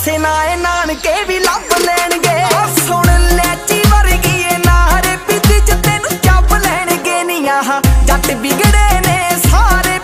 पैसे ना ए नानके भी लभ लैणगे। सुन लैची वर्गी ए नारे पीती च तेनू चप लैणगे नी। आहा जट बिगड़े ने सारे